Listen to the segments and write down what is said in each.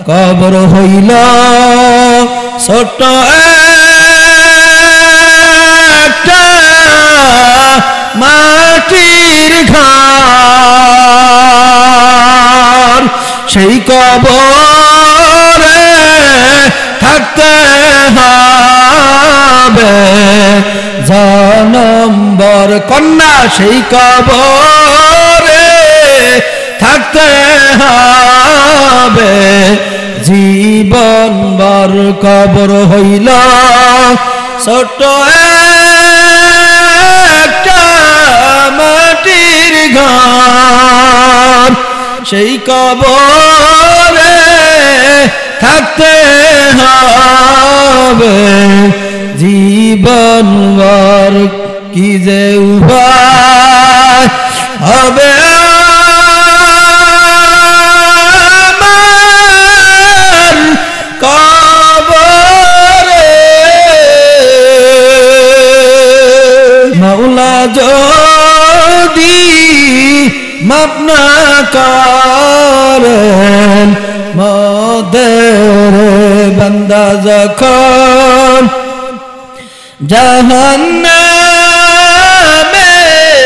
কবর হইল ছোট একটা মাটির ঘর সেই কবরে থাকতে হবে জনম্বর কন্যা সেই কবরে থাকতে হবে জীবনভর কবর হইল ছোট একটা মাটির ঘর সেই কবরে থাকতে হবে জীবনভর কি যে উপায় হবে আমার কবরে মাওলা যদি মাফ না করেন মোদের বান্দা যখন জাহান্নামে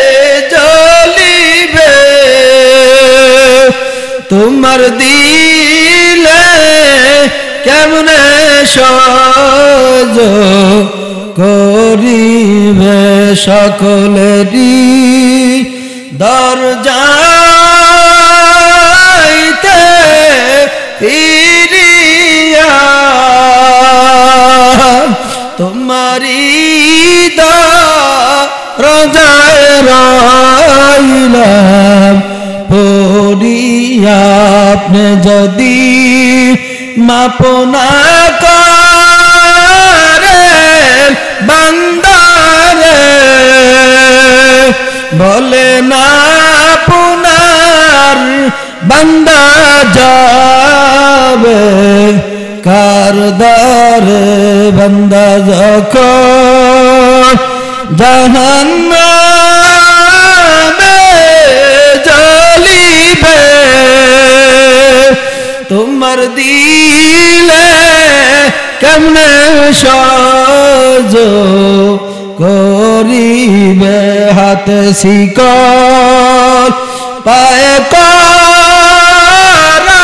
জ্বলিবে তোমার দিলে কেমনে সহ্য করিবে সকলেরই দরজাইতে ফিরিয়া তোমারি দরজায় রইলাম পড়িয়া আপনি যদি মাপ না করেন বান্দারে বলে না আপনার বান্দা যাবে কার দ্বারে বান্দা যখন জাহান্নামে জ্বলিবে তোমার দিলে কেমনে সহ্য করিবে হাতে শিকল পায়ে করা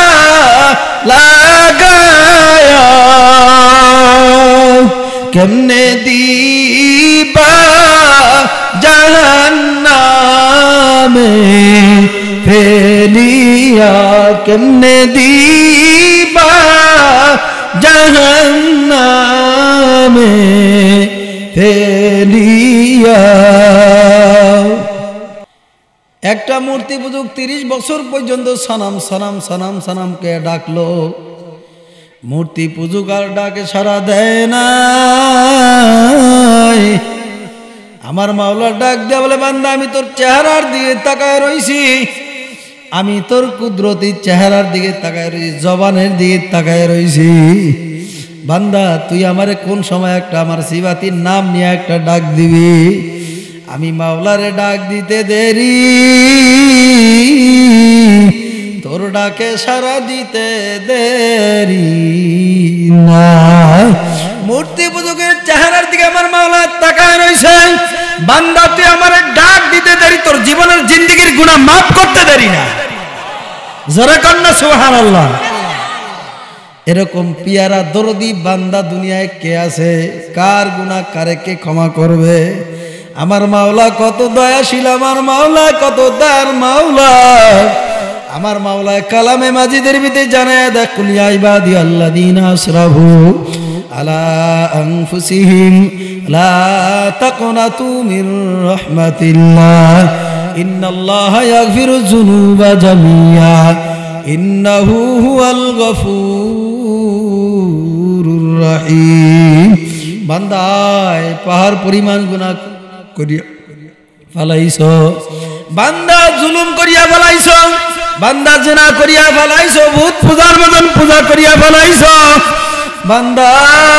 লাগায়া কেমনে দিবা জাহান্নামে ফেলিয়া কেমনে দিবা জাহান্নামে ফেলিয়া একটা মূর্তি পূজক 30 বছর পর্যন্ত সানাম সানাম সানাম সানামকে ডাকলো মূর্তি পূজক আর ডাকে সারা দেয় না আমার মাওলা ডাক দেয়া বলে বান্দা আমি তোর চেহারার দিকে তাকায় রইছি আমি তোর কুদরতি চেহারার দিকে তাকায় রইছি জবানের দিকে তাকায় রইছি বান্দা তুই আমারে কোন সময় একটা আমার সিবাতির নাম নিয়ে একটা ডাক দিবি আমি মাওলারে ডাক দিতে দেরি তোর ডাকে সারা দিতে দেরি না মূর্তি পূজকের চেহারার দিকে আমার মাওলা তাকায় রইছে বান্দা তুই আমারে ডাক দিতে দেরি তোর জীবনের জিন্দেগির গুনাহ মাফ করতে দেরি না জোরে কন্না সুবহানাল্লাহ এরকম পিয়ারা দরদি বান্দা দুনিয়ায় কে আছে কার গুনাহ কারে কে ক্ষমা করবে আমার মাওলা কত দয়াশীল আমার মাওলা কত দয়ার মাওলা আমার মাওলা কালামে মাজিদের ভিতরে জানায় দেখ কুল ইয়া ইবাদি আল্লাযীনা আসরাফু আলা আনফুসিহিম লা তাকনাতু মির রাহমাতিল্লাহ ইন্নাল্লাহা ইয়াগফিরুয যুনুবা জামিআ ইন্নাহু হুয়াল গফুরুর রহিম বান্দায় পাহাড় পরিমাণ গুনাহ করিয়া ফলাইছো বান্দা জুলুম করিয়া ফলাইছো বান্দা জিনা করিয়া ফলাইছো ভূত পূজার মতন পূজা করিয়া ফলাইছো বান্দা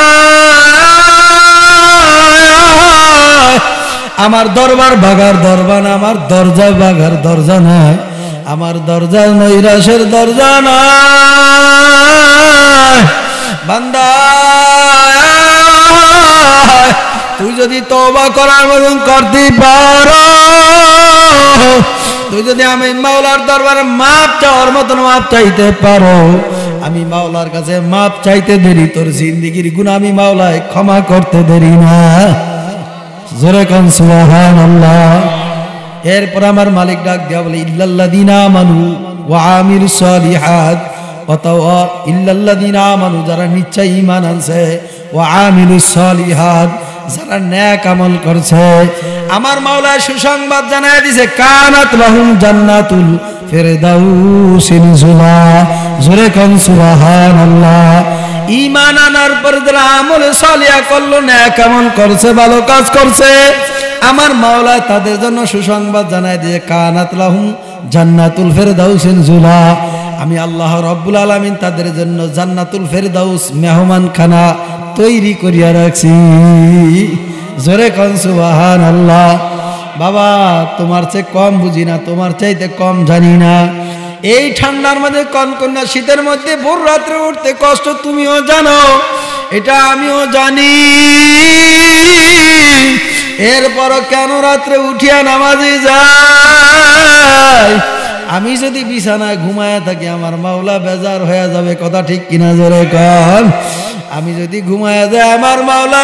আমার দরবার ভাগার দরবার আমার দরজা ভাগার দরজা নাই আমার দরজা নৈরাশের দরজা নাই যদি তওবা করার মতন করতে পারো, তুই যদি আমি মাওলার দরবারে মাপ চাওয়ার মতন মাপ চাইতে পারো, আমি মাওলার কাছে মাপ চাইতে দেরি তোর জিন্দেগির গুনাহ আমি মাওলায় ক্ষমা করতে দেরি না। জোরে কোন সুবহানাল্লাহ। এরপর আমার মালিক ডাক দিয়া বলে ইল্লাল্লাযিনা আমানু ওয়া আমিলুস সালিহাত, অথবা ইল্লাল্লাযিনা আমানু যারা নিশ্চয় ঈমান আনছে, ওয়া আমিলুস সালিহাত যারা নেক আমল করছে, আমার মাওলা সুসংবাদ জানায় দিয়েছে কানাত লাহুম জান্নাতুল ফিরদাউসি নুজুলা। জোরে কোন সুবহানাল্লাহ। ঈমান আনার পর যারা আমল সালিহ করলো, নেক আমল করছে, ভালো কাজ করছে, আমার মাওলা তাদের জন্য সুসংবাদ জানায় দিয়ে কানাত লাহুম জান্নাতুল ফিরদাউসি নুজুলা। আমি আল্লাহ রাব্বুল আলামিন তাদের জন্য জান্নাতুল ফিরদাউস মেহমানখানা তৈরি করিয়া রাখছি। জোরে কোন সুবহানাল্লাহ। বাবা তোমার চেয়ে কম বুঝি না, তোমার চাইতে কম জানি না। এই ঠান্ডার মধ্যে কনকনা শীতের মধ্যে ভোর রাত্রে উঠতে কষ্ট তুমিও জানো, এটা আমিও জানি। এরপরও কেন রাত্রে উঠিয়া নামাজে যাই? আমি যদি বিছানায় ঘুমায় থাকি আমার মাওলা বেজার হয়ে যাবে, কথা ঠিক কিনা জোরে কন? আমি যদি ঘুমায় যাই আমার মাওলা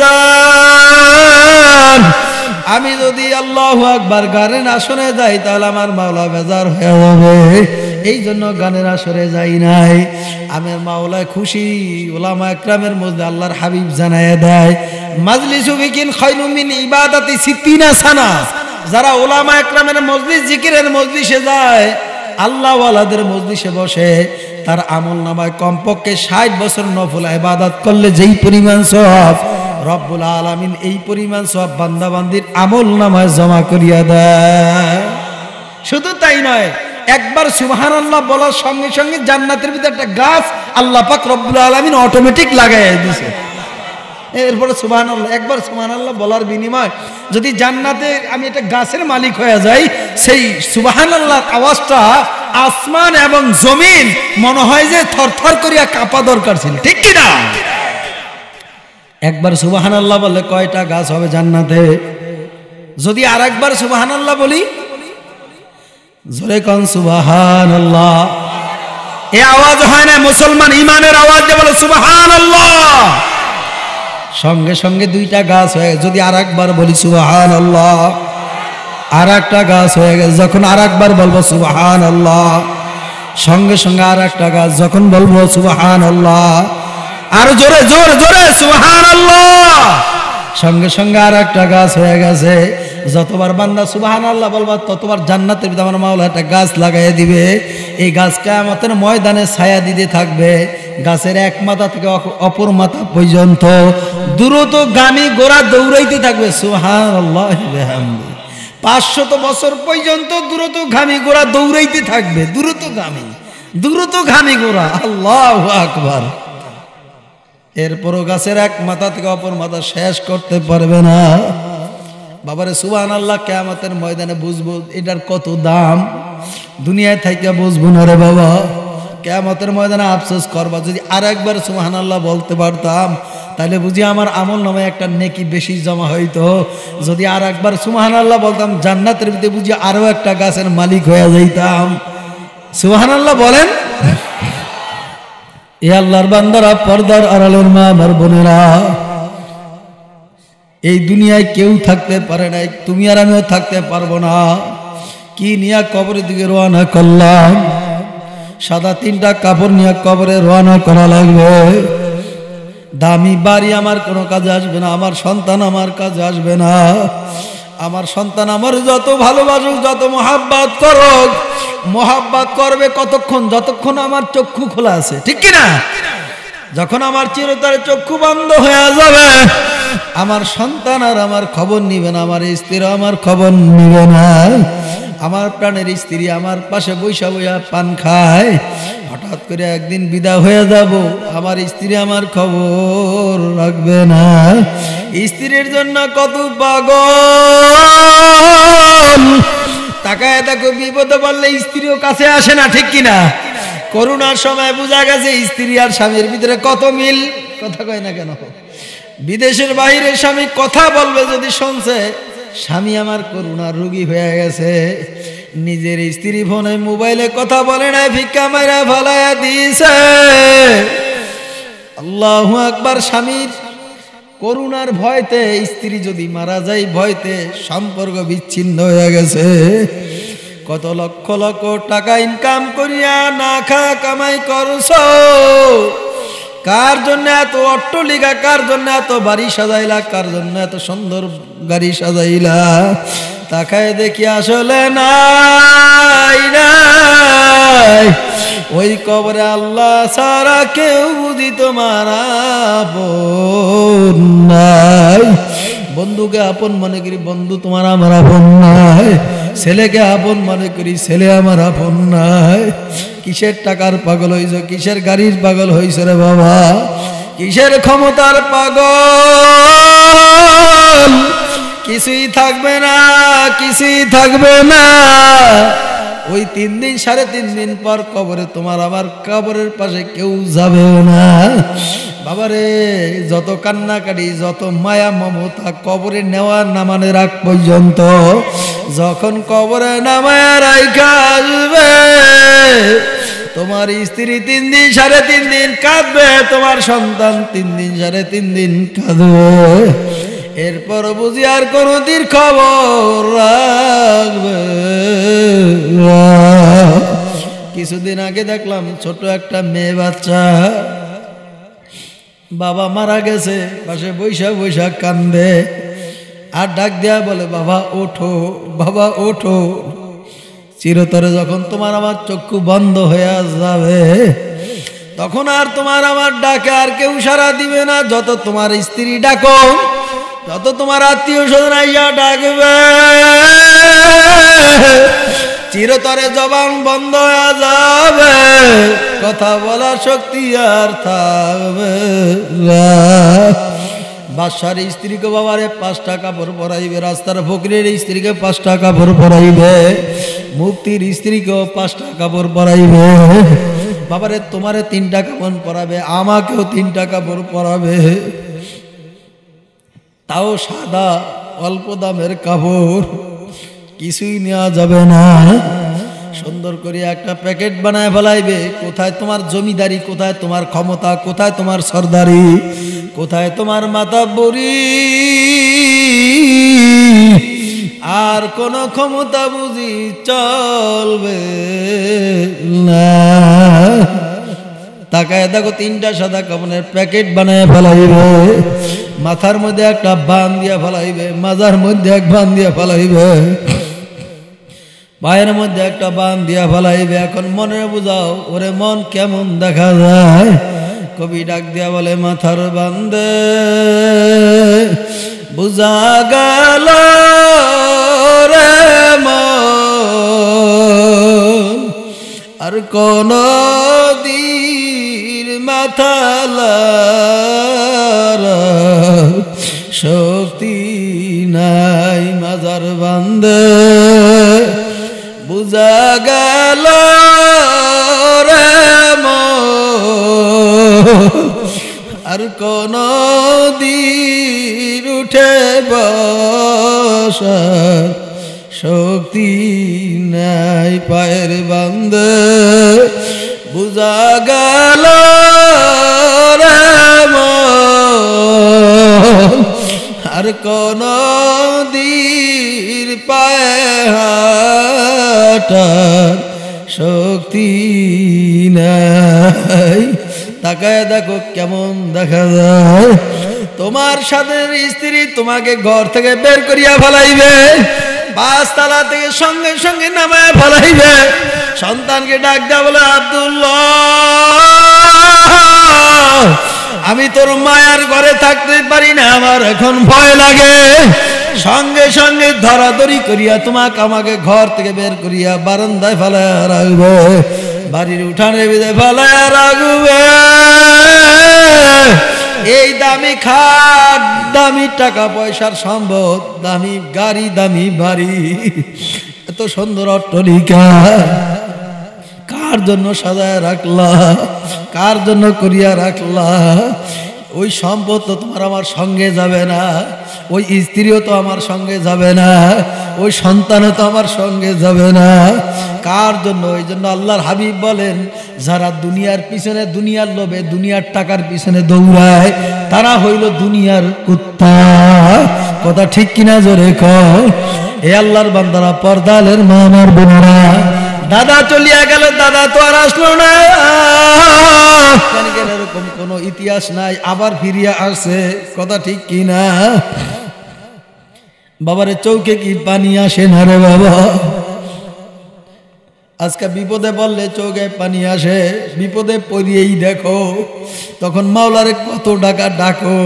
বেজার। আমি যদি আল্লাহু আকবার গানের আসরে যাই তাহলে আমার মাওলা বেজার হয়ে যাবে। এই জন্য গানের আসরে যাই নাই। আমার মাওলা খুশি। উলামা একরামের মধ্যে আল্লাহর হাবিব জানায় দেয় মাজলিসু বিকিন খায়রুম মিন ইবাদাতি সিত্তিনা সানা। যারা উলামা একরামের মজলিস জিকিরের মজলিসে যায়, আল্লাহ ওয়ালাদের মজলিসে বসে, তার আমল নামায় কমপক্ষে 60 বছর নফল ইবাদত করলে যেই পরিমাণ সওয়াব রব্বুল আলামিন এই পরিমাণ সওয়াব বান্দা বান্দির আমল নামায় জমা করিয়া দেয়। শুধু তাই নয়, একবার সুবহানাল্লাহ বলার সঙ্গে সঙ্গে জান্নাতের ভিতরে একটা গাছ আল্লাহ পাক রব্বুল আলামিন অটোমেটিক লাগাইয়া দিয়েছে। এরপরে সুবহানাল্লাহ, একবার সুবহানাল্লাহ বলার বিনিময় যদি জান্নাতে আমি একটা গাছের মালিক হয়ে যাই, সেই সুবহানাল্লাহর আওয়াজটা আসমান এবং জমিন মনে হয় যে থরথর করিয়া কাঁপা দরকার ছিল, ঠিক কি না? একবার সুবহানাল্লাহ বললে কয়টা গাছ হবে জান্নাতে? যদি আর একবার সুবহানাল্লাহ বলি, জোরে কোন সুবহানাল্লাহ। এই আওয়াজ হয় না মুসলমান ইমানের আওয়াজ যে বলে সুবহানাল্লাহ, সঙ্গে সঙ্গে 2টা গাছ হয়ে গেছে। যদি আর একবার বলি সুবহানাল্লাহ, আর একটা গাছ হয়ে গেছে। যখন আর একবার বলবো সুবহানাল্লাহ, সঙ্গে সঙ্গে আর একটা গাছ। যখন বলবো সুবহানাল্লাহ, আর জোরে জোরে জোরে সুবহানাল্লাহ, সঙ্গে সঙ্গে আর একটা গাছ হয়ে গেছে। যতবার বান্দা সুবহানাল্লাহ বলবা ততবার জান্নাতের ভিতরে আমার মাওলা একটা গাছ লাগাই দিবে। এই গাছ কিয়ামতের ময়দানে ছায়া দিতে থাকবে। গাছের এক মাথা থেকে অপর মাথা পর্যন্ত দ্রুতগামী ঘোড়া দৌড়াইতে থাকবে। সুবহানাল্লাহ বিহামদি। 500 বছর পর্যন্ত দ্রুতগামী ঘোড়া দৌড়াইতে থাকবে। দ্রুতগামী ঘোড়া। আল্লাহু আকবার। এরপরও গাছের এক মাথা থেকে অপর মাথা শেষ করতে পারবে না। বাবারে সুবহানাল্লাহ কিয়ামতের ময়দানে বুঝবো এটার কত দাম। দুনিয়ায় থাইকা বুঝবো না রে বাবা। কিয়ামতের ময়দানে আফসোস করবা। যদি আর একবার সুবহানাল্লাহ বলতে পারতাম তাহলে বুঝি আমার আমল নামায় একটা নেকি বেশি জমা হইতো। যদি আর একবার সুবহানাল্লাহ বলতাম জান্নাতের ভিতরে বুঝি আরো একটা গাছের মালিক হয়ে যাইতাম। সুবহানাল্লাহ বলেন। এ আল্লাহর বান্দারা, পর্দার আড়ালের মা আমার বোনেরা, এই দুনিয়ায় কেউ থাকতে পারে নাই, তুমি আর আমিও থাকতে পারবো না। কি নিয়ে কবরের দিকে রওনা করলাম? সাদা 3টা কাপড় নিয়ে কবরে রওনা করা লাগবে। দামি বাড়ি আমার কোনো কাজে আসবে না, আমার সন্তান আমার কাজে আসবে না। আমার সন্তান আমার যত ভালোবাসুক, যত মোহাব্বত করুক, মোহাব্বত করবে কতক্ষণ? যতক্ষণ আমার চক্ষু খোলা আছে, ঠিক কিনা? যখন আমার চিরতরে চক্ষু বন্ধ হয়ে যাবে, আমার সন্তান আর আমার খবর নিবে না, আমার স্ত্রী আমার খবর নিবে না। আমার প্রাণের স্ত্রী আমার পাশে বৈশা বৈশা পান খায়। হঠাৎ করে একদিন বিদায় হয়ে যাব, আমার স্ত্রী আমার খবর রাখবে না। স্ত্রীর জন্য কত পাগল। তাকায় দেখো, বিপদে পড়লে স্ত্রীও কাছে আসে না, ঠিক কিনা? করোনার সময় বোঝা গেছে স্ত্রী আর স্বামীর ভিতরে কত মিল। কথা কয় না কেন? বিদেশের বাইরে স্বামী কথা বলবে যদি শুনছে স্বামী আমার করুণার রোগী হয়ে গেছে, নিজের স্ত্রী ফোনে মোবাইলে কথা বলে না, ভিক্ষা মাইরা ফলাইয়া দিয়েছে। আল্লাহু আকবার। স্বামীর করুণার ভয়তে স্ত্রী যদি মারা যায় ভয়তে সম্পর্ক বিচ্ছিন্ন হয়ে গেছে। কত লক্ষ লক্ষ টাকা ইনকাম করিয়া না খা কামাই করছো, কার জন্য এত অট্টলিকা, কার জন্য এত বাড়ি সাজাইলা, কার জন্য এত সুন্দর গাড়ি সাজাইলা? তাকায় দেখি আসলে নাই নাই, ওই কবরে আল্লাহ ছাড়া কেউ বুঝি তোমার আপন নাই। বন্ধুকে আপন মনে করি বন্ধু তোমার আমার আপন নাই, ছেলেকে আপন মনে করি ছেলে আমার আপন নাই। কিসের টাকার পাগল হইছ, কিসের গাড়ির পাগল হইছ রে বাবা, কিসের ক্ষমতার পাগল? কিছুই থাকবে না, কিছুই থাকবে না। ওই 3 দিন 3.5 দিন পর কবরে তোমার আমার কবরের পাশে কেউ যাবেও না। বাবারে যত কান্নাকাটি, যত মায়া মমতা কবরে নেওয়া নামানোর আগ পর্যন্ত, যখন কবরে নামায়া রাইখা আসবে তোমার স্ত্রী 3 দিন 3.5 দিন কাঁদবে, তোমার সন্তান 3 দিন 3.5 দিন কাঁদবে, এরপর বুঝি আর কোনদিন খবর রাখবে। কিছুদিন আগে দেখলাম ছোট একটা মেয়ে বাচ্চা, বাবা মারা গেছে, পাশে বৈশা বৈশা কান্দে, আর ডাক দেয়া বলে বাবা ওঠো, বাবা ওঠো। চিরতরে যখন তোমার আমার চক্ষু বন্ধ হয়ে যাবে তখন আর তোমার আমার ডাকে আর কেউ সাড়া দিবে না। যত তোমার স্ত্রী ডাকো, যত তোমার আত্মীয় স্বজন আইয়া ডাকবে, চিরতরে জবান বন্ধ হয়ে যাবে, কথা বলার শক্তি আর থাকবে না। বাদশার স্ত্রীকে বাবারে 5টা কাপড় পরাইবে, রাস্তার ফকিরের স্ত্রীকে 5টা কাপড় পরাইবে, মুফতির স্ত্রীকেও 5টা কাপড় পরাইবে। বাবারে তোমারে 3টা কাপড় পরাবে, আমাকেও 3টা কাপড় পরাবে, তাও সাদা অল্প দামের কাপড়, কিছুই নেওয়া যাবে না। সুন্দর করে একটা প্যাকেট বানায় ফেলাইবে। কোথায় তোমার জমিদারি, কোথায় তোমার ক্ষমতা, কোথায় তোমার সরদারি, কোথায় তোমার মাতাব্বরি? আর কোন ক্ষমতা বুঝি চলবে না। তাকায় দেখো 3টা সাদা কাপড়ের প্যাকেট বানায় ফেলাইবে, মাথার মধ্যে একটা বান দিয়া ফেলাইবে, মাজার মধ্যে এক বান দিয়া ফেলাইবে, পায়ের মধ্যে একটা বান দিয়া ফেলাইবে। এখন মনে বুঝাও ওরে মন কেমন দেখা যায়? কবি ডাক দিয়া বলে মাথার বান্দে বুঝা গেল রে মন, আর কোন দিন মাথালার শক্তি নাই। মাজার বান্দে বুঝা গেল রে মন, আর কোন দিন উঠে বসার শক্তি নাই। পায়ের বান্দে বুঝা গেল রে মন, আর কোন দিন পায়ে হাঁটার শক্তি নাই। তাকায় দেখো কেমন দেখা যায়। তোমার সাথে স্ত্রী তোমাকে ঘর থেকে বের করিয়া ফেলাইবে, 5 তলা থেকে সঙ্গে সঙ্গে নামায় ফেলাইবে। সন্তানকে ডাক দেয়া বলে আব্দুল্লাহ, আমি তোর মায়ার ঘরে থাকতে পারি না, আমার এখন ভয় লাগে। সঙ্গে সঙ্গে ধরাধরি করিয়া তোমাকে আমাকে ঘর থেকে বের করিয়া বারান্দায় ফেলায় রাখবে, বাড়ির উঠানে বেঁধে ফেলায় রাখবে। এই দামি খাট, দামি টাকা পয়সার সম্পদ, দামি গাড়ি, দামি বাড়ি, এত সুন্দর অট্টালিকা কার জন্য সাজায় রাখলা, কার জন্য করিয়া রাখলা? ওই সম্পদ তো তোমার আমার সঙ্গে যাবে না, ওই স্ত্রীও তো আমার সঙ্গে যাবে না, ওই সন্তানও তো আমার সঙ্গে যাবে না। কার জন্য? ওই জন্য আল্লাহর হাবিব বলেন, যারা দুনিয়ার পিছনে, দুনিয়ার লোভে, দুনিয়ার টাকার পিছনে দৌড়ায়, তারা হইল দুনিয়ার কুত্তা। কথা ঠিক কিনা জোরে কও। এ আল্লাহর বান্দারা, পর্দালের মা আমার বোনেরা, দাদা চলিয়া গেল, দাদা তো আর আসলো না, এরকম কোন ইতিহাস নাই, আবার ফিরিয়া আসছে। কথা ঠিক কিনা? বাবারে চৌকে কি পানি আসে না রে বাবা? আজকে বিপদে বললে চৌকে পানি আসে, বিপদে পড়িয়েই দেখো, তখন মাওলারে কত টাকা ডাকো।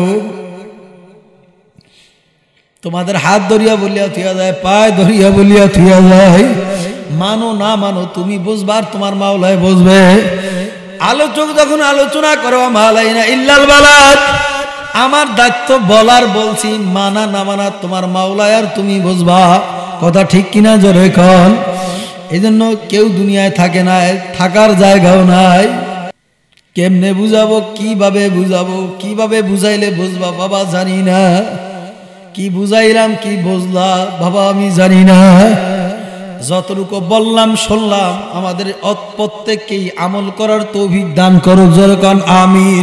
তোমাদের হাত ধরিয়া বলিয়া থিয়া যায়, পায়ে ধরিয়া বলিয়া থিয়া যায়, মানো না মানো তুমি বুঝবা, আর তোমার মাওলায় বুঝবে। আলোচক যখন আলোচনা করো, মালাইনা ইল্লাল বালাত, আমার দায়িত্ব বলার, বলছি, মানা না মানা তোমার মাওলায় আর তুমি বুঝবা। কথা ঠিক কিনা জোরে কন। এই জন্য কেউ দুনিয়ায় থাকে না, থাকার জায়গাও নাই। কেমনে বুঝাবো, কিভাবে বুঝাবো, কিভাবে বুঝাইলে বুঝবা বাবা জানি না, কি বুঝাইলাম কি বুঝলা বাবা আমি জানি না। যতটুকু বললাম শুনলাম, আমাদের প্রত্যেককেই আমল করার তৌফিক দান করো, যেরকম আমিন।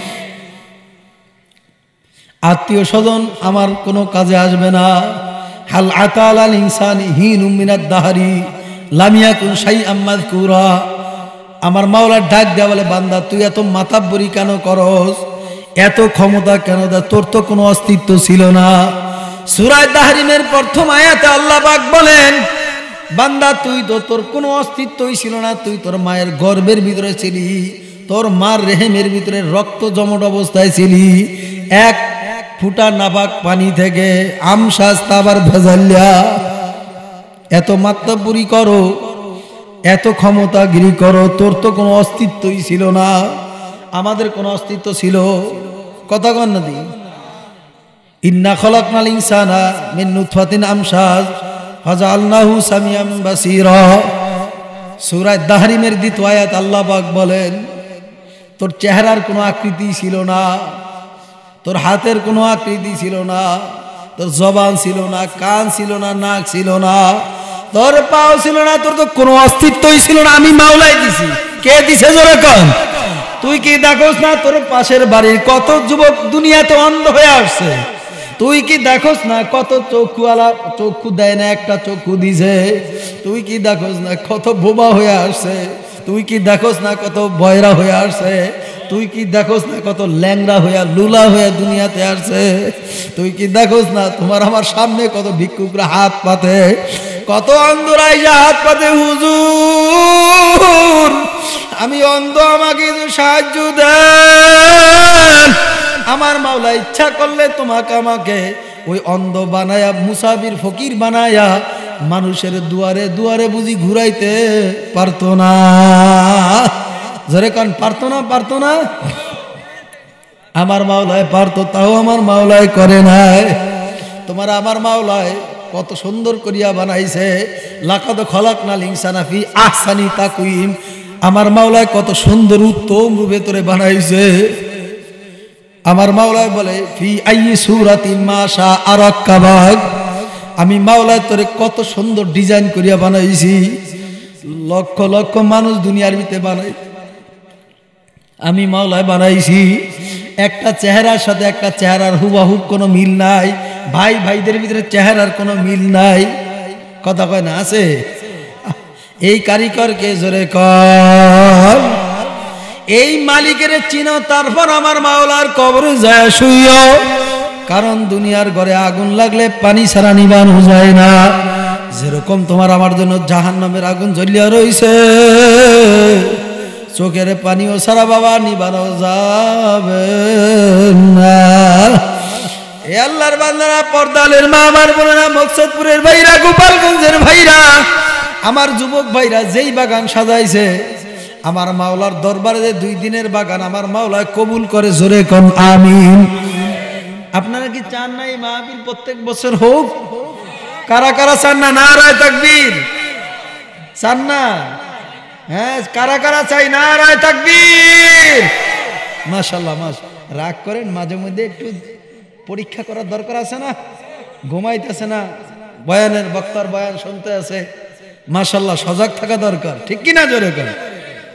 আত্মীয় স্বজন আমার কোনো কাজে আসবে না। হাল আতাল আল ইনসানি হিনুম মিনাদ দাহরি লাম ইয়াকুন শাইআম মাযকুরা। আমার মাওলা ডাক দেয়া বলে, বান্দা তুই এত মাতাব্বরি কেন করস, এত ক্ষমতা কেন দা, তোর তো কোনো অস্তিত্ব ছিল না। সূরা তাহরিমের প্রথম আয়াতে আল্লাহ পাক বলেন, বান্দা তুই তো, তোর কোনো অস্তিত্বই ছিল না, তুই তোর মায়ের গর্ভের ভিতরে ছিলি, তোর মার রেহেমের ভিতরে রক্ত জমট অবস্থায় ছিলি, এক ফুটা নাপাক পানি থেকে আমশাস তাবার ভেজাল্লা। এত মাত্রাপুরি করো, এত ক্ষমতাগিরি করো, তোর তো কোনো অস্তিত্বই ছিল না, আমাদের কোনো অস্তিত্ব ছিল? কথা কন না দি। ইন্না খলাকনাল ইনসানা মিন নুতফাতিন আমশাজ ফাজআলনাহু সামিয়াম বাসীরা। সূরা তাহরিমের দ্বিতীয় আয়াত আল্লাহ পাক বলেন, তোর চেহারার কোনো আকৃতি ছিল না, তোর হাতের কোনো আকৃতি ছিল না, তোর জবান ছিল না, কান ছিল না, নাক ছিল না, তোর পাও ছিল না, তোর তো কোনো অস্তিত্বই ছিল না, আমি মাওলাই দিছি। কে দিছে জোরে কন? তুই কি দেখোস না তোর পাশের বাড়ির কত যুবক দুনিয়াতে অন্ধ হয়ে আসছে? তুই কি দেখোস না কত চক্ষুওয়ালা চক্ষু দেয় না, একটা চক্ষু দিছে? তুই কি দেখোস না কত বোবা হয়ে আসছে? তুই কি দেখোস না কত বয়রা হয়ে আসছে? তুই কি দেখোস না কত ল্যাংড়া হইয়া লুলা হইয়া দুনিয়াতে আসছে? তুই কি দেখোস না তোমার আমার সামনে কত ভিক্ষুকরা হাত পাতে, কত অন্ধরা আইসা হাত পাতে, হুজুর আমি অন্ধ, আমাকে সাহায্য দেন। আমার মাওলা ইচ্ছা করলে তোমাকে আমাকে ওই অন্ধ বানায়া, মুসাফির ফকির বানায়া মানুষের দুয়ারে দুয়ারে বুঝি ঘুরাইতে পারতো না? জোরে কান, পারতো না? পারতো না? আমার মাওলায় পারতো, তাও আমার মাওলায় করে নাই। তোমার আমার মাওলায় কত সুন্দর করিয়া বানাইছে। লাকাদ খলাকনাল ইনসানা ফি আহসানি তাকওয়িম। আমার মাওলায় কত সুন্দর উত্তম রূপে তোরে বানাইছে। আমার মাওলায় বলে, ফি আইয়ি সূরাতিন মা শাআ রাক্কাবাক। আমি মাওলায় তোরে কত সুন্দর ডিজাইন করিয়া বানাইছি। লক্ষ লক্ষ মানুষ দুনিয়ার ভিতরে বানাই, আমি মাওলায় বানাইছি। একটা চেহারার সাথে একটা চেহারার হুবাহুব কোনো মিল নাই। ভাই ভাইদের ভিতরে চেহারার কোনো মিল নাই। কথা কয় না? আছে। এই কারিগরকে জোরে কর, এই মালিকের চিনো, তারপর আমার মাওলার কবরে যায় শুইও। কারণ দুনিয়ার ঘরে আগুন লাগলে পানি ছাড়া নিবানো যায় না। যেরকম তোমার আমার জন্য জাহান্নামের আগুন জ্বলিয়া রইছে, চোখের পানিও সারা বাবা নিবানো যাবে না। এ আল্লাহর বান্দারা, পর্দালের মা আমার বোনেরা, মকসদপুরের ভাইরা, গোপালগঞ্জের ভাইরা, আমার যুবক ভাইরা, যেই বাগান সাজাইছে আমার মাওলার দরবারে, যে 2 দিনের বাগান আমার মাওলা কবুল করে, জোরে কোন আমিন। আপনারা কি চান না এই মাহফিল প্রত্যেক বছর হোক? কারা কারা চান না? নারায়ে তাকবীর। চান না? হ্যাঁ, কারা কারা চাই? নারায়ে তাকবীর। মাশাআল্লাহ, মাশাআল্লাহ। রাগ করেন, মাঝে মধ্যে একটু পরীক্ষা করার দরকার আছে না? ঘুমাইতেছে না, বয়ানের বক্তার বয়ান শুনতে আছে, মাশাআল্লাহ সজাগ থাকা দরকার, ঠিক কিনা জোরে করে?